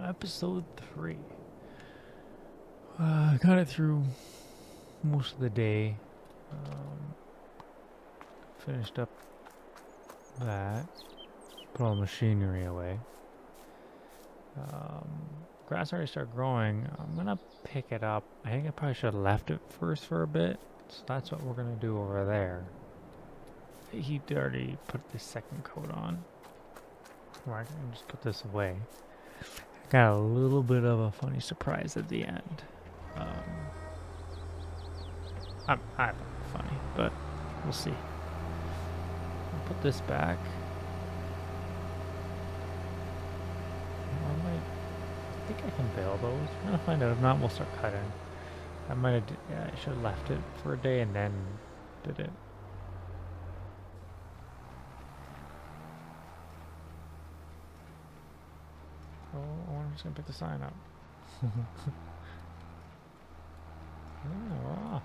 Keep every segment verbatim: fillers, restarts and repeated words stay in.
episode three. Uh, got it through most of the day. Um, finished up that. Put all the machinery away. Um, grass already started growing. I'm gonna pick it up. I think I probably should have left it first for a bit. So that's what we're gonna do over there. He already put the second coat on. Or I can just put this away. I got a little bit of a funny surprise at the end. Um, I'm, I don't know, funny, but we'll see. I'll put this back. I, might, I think I can bail those. We're gonna find out. If not, we'll start cutting. I might have. Yeah, I should have left it for a day and then did it. Oh, I'm just gonna pick the sign up. Yeah, we're off.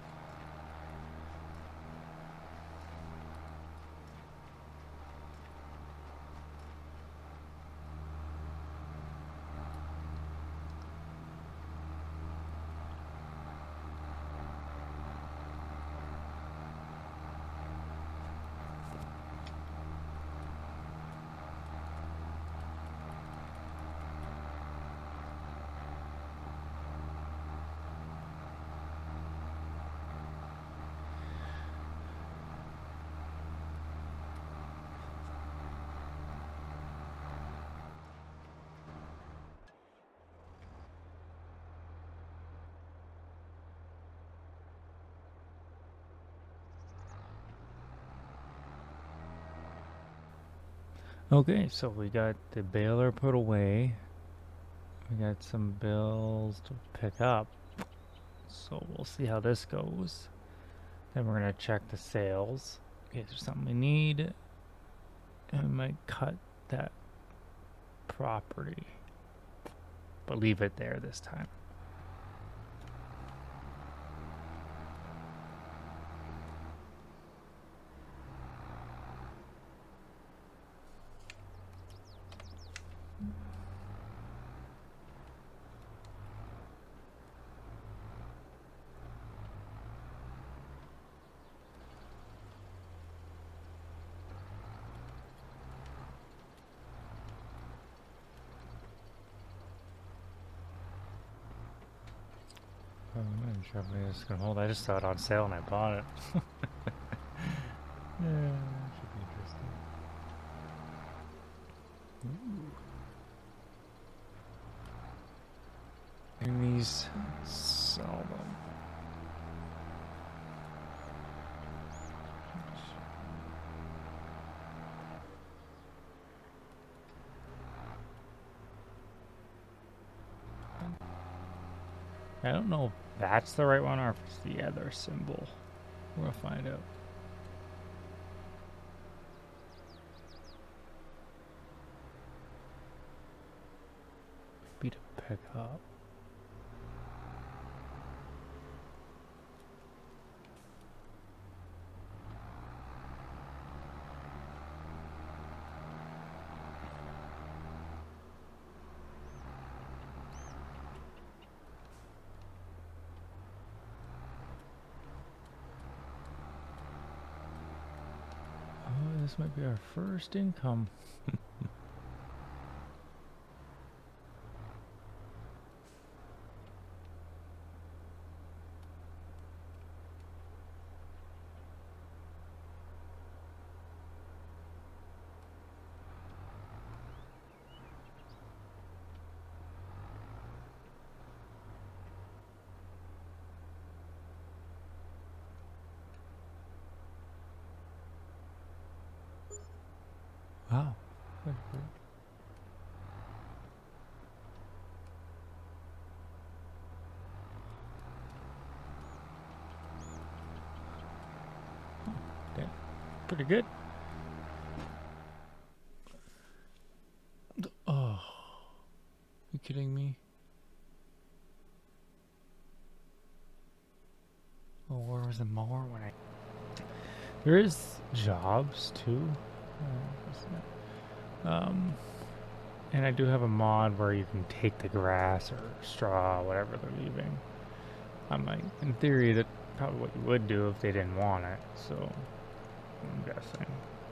Okay, so we got the baler put away. We got some bills to pick up. So we'll see how this goes. Then we're gonna check the sales. Okay, there's something we need. And we might cut that property. But leave it there this time. I'm not sure if it's gonna hold. I just saw it on sale and I bought it. Yeah, that should be interesting. Ooh. And these sell them. I don't know if that's the right one or if it's the other symbol. We'll find out. Be to pick up. Oh, this might be our first income. Wow. That's great. Okay. Pretty good. Oh. You kidding me? Oh, where was the mower when I... There is jobs too. Um, And I do have a mod where you can take the grass or straw, whatever they're leaving. I'm like, in theory, that's probably what you would do if they didn't want it, so I'm guessing.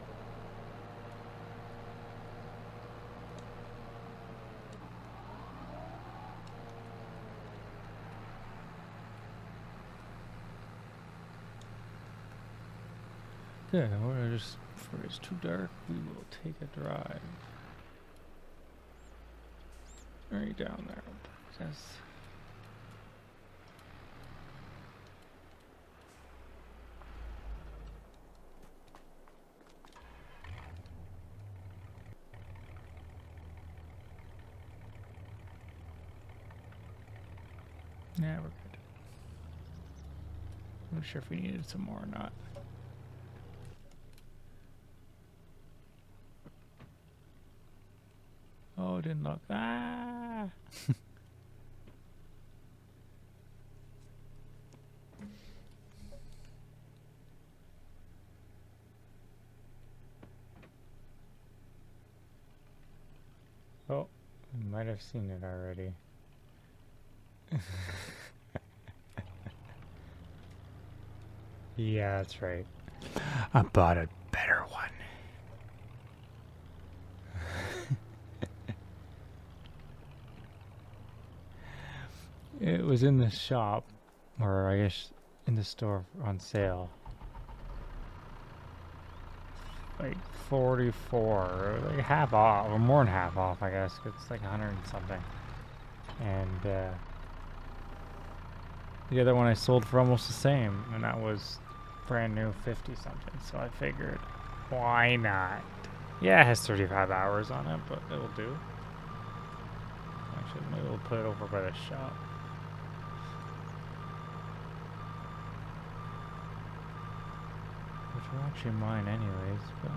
Okay, we're just, before it's too dark, we will take a drive. Right down there. Yes. Yeah, we're good. I'm not sure if we needed some more or not. Oh, it didn't look. Ah! Oh, I might have seen it already. Yeah, that's right. I bought a better one. It was in the shop, or I guess in the store on sale. Like forty-four, like half off, or more than half off, I guess. It's like a hundred and something. And uh, the other one I sold for almost the same, and that was brand new fifty something. So I figured, why not? Yeah, it has thirty-five hours on it, but it'll do. Actually, maybe we'll put it over by the shop. Which are actually mine anyways, but...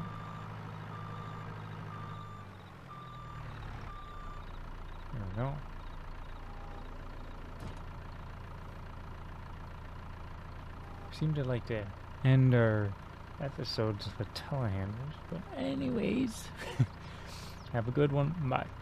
There we go. We seem to like to end our episodes with telehandlers, but anyways, have a good one. Bye.